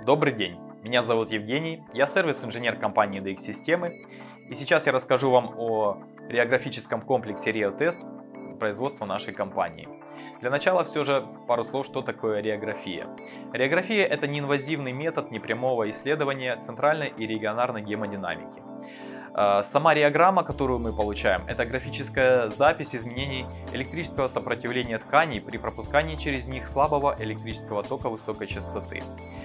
Добрый день, меня зовут Евгений, я сервис-инженер компании DX Системы, и сейчас я расскажу вам о реографическом комплексе ReoTest производства нашей компании. Для начала все же пару слов, что такое реография. Реография – это неинвазивный метод непрямого исследования центральной и регионарной гемодинамики. Сама реограмма, которую мы получаем, это графическая запись изменений электрического сопротивления тканей при пропускании через них слабого электрического тока высокой частоты.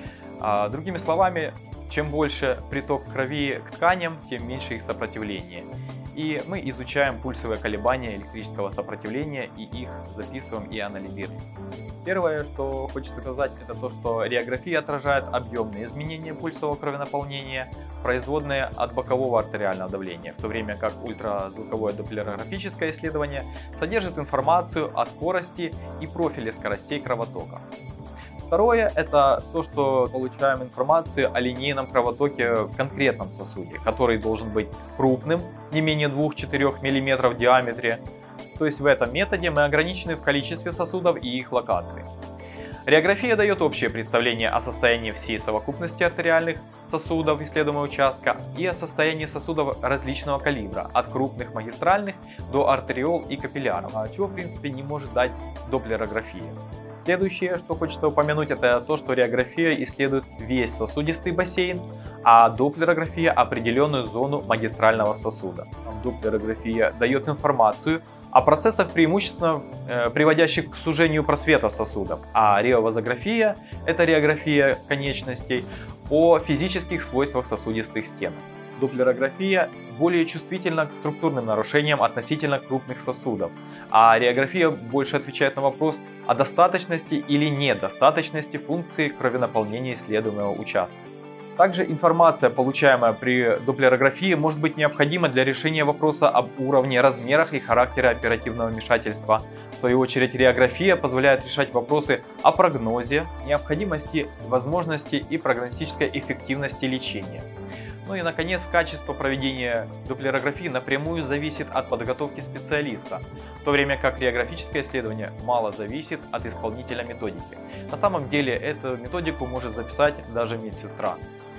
Другими словами, чем больше приток крови к тканям, тем меньше их сопротивление. И мы изучаем пульсовые колебания электрического сопротивления и их записываем и анализируем. Первое, что хочется сказать, это то, что реография отражает объемные изменения пульсового кровенаполнения, производные от бокового артериального давления, в то время как ультразвуковое доплерографическое исследование содержит информацию о скорости и профиле скоростей кровотока. Второе – это то, что получаем информацию о линейном кровотоке в конкретном сосуде, который должен быть крупным, не менее 2-4 мм в диаметре. То есть в этом методе мы ограничены в количестве сосудов и их локации. Реография дает общее представление о состоянии всей совокупности артериальных сосудов исследуемого участка и о состоянии сосудов различного калибра, от крупных магистральных до артериол и капилляров, чего в принципе не может дать доплерография. Следующее, что хочется упомянуть, это то, что реография исследует весь сосудистый бассейн, а доплерография определенную зону магистрального сосуда. Доплерография дает информацию о процессах, преимущественно приводящих к сужению просвета сосудов, а реовазография – это реография конечностей о физических свойствах сосудистых стен. Доплерография более чувствительна к структурным нарушениям относительно крупных сосудов, а реография больше отвечает на вопрос о достаточности или недостаточности функции кровенаполнения исследуемого участка. Также информация, получаемая при доплерографии, может быть необходима для решения вопроса об уровне, размерах и характере оперативного вмешательства. В свою очередь, реография позволяет решать вопросы о прогнозе, необходимости, возможности и прогностической эффективности лечения. Ну и, наконец, качество проведения доплерографии напрямую зависит от подготовки специалиста, в то время как реографическое исследование мало зависит от исполнителя методики. На самом деле, эту методику может записать даже медсестра.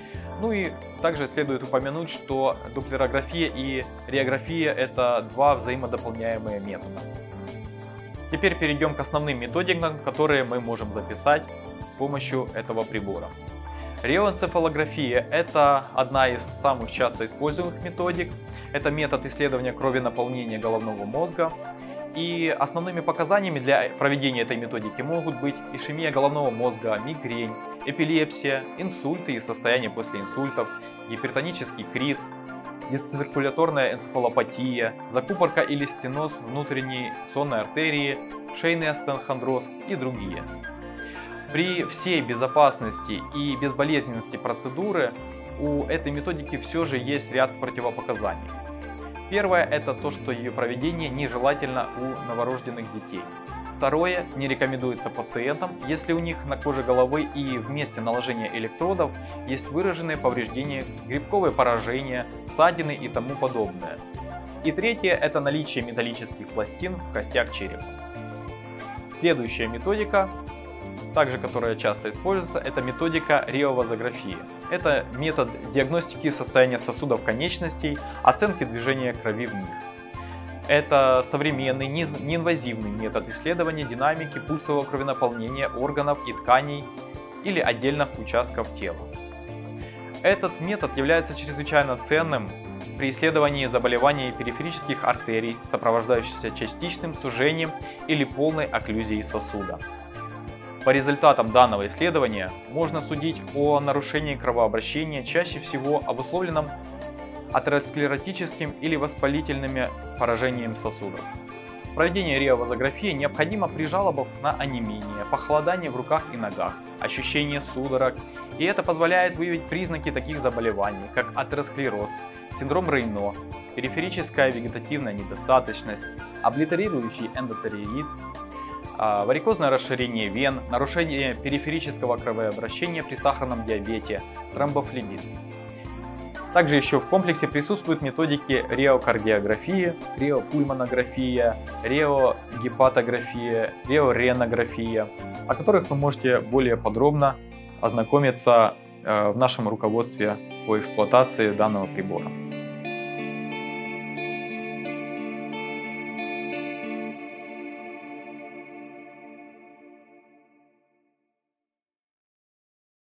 Ну и также следует упомянуть, что доплерография и реография – это два взаимодополняемые метода. Теперь перейдем к основным методикам, которые мы можем записать с помощью этого прибора. Реоэнцефалография – это одна из самых часто используемых методик. Это метод исследования крови наполнения головного мозга. И основными показаниями для проведения этой методики могут быть ишемия головного мозга, мигрень, эпилепсия, инсульты и состояние после инсультов, гипертонический криз, дисциркуляторная энцефалопатия, закупорка или стеноз внутренней сонной артерии, шейный остеохондроз и другие. При всей безопасности и безболезненности процедуры у этой методики все же есть ряд противопоказаний. Первое – это то, что ее проведение нежелательно у новорожденных детей. Второе – не рекомендуется пациентам, если у них на коже головы и в месте наложения электродов есть выраженные повреждения, грибковые поражения, ссадины и тому подобное. И третье – это наличие металлических пластин в костях черепа. Следующая методика, также которая часто используется, это методика реовазографии. Это метод диагностики состояния сосудов конечностей, оценки движения крови в них. Это современный неинвазивный метод исследования динамики пульсового кровенаполнения органов и тканей или отдельных участков тела. Этот метод является чрезвычайно ценным при исследовании заболеваний периферических артерий, сопровождающихся частичным сужением или полной окклюзией сосуда. По результатам данного исследования можно судить о нарушении кровообращения, чаще всего обусловленном атеросклеротическим или воспалительными поражениями сосудов. Проведение реовазографии необходимо при жалобах на онемение, похолодание в руках и ногах, ощущение судорог, и это позволяет выявить признаки таких заболеваний, как атеросклероз, синдром Рейно, периферическая вегетативная недостаточность, облитерирующий эндотелиит, варикозное расширение вен, нарушение периферического кровообращения при сахарном диабете, тромбофлебит. Также еще в комплексе присутствуют методики реокардиографии, реопульмонография, реогепатография, реоренография, о которых вы можете более подробно ознакомиться в нашем руководстве по эксплуатации данного прибора.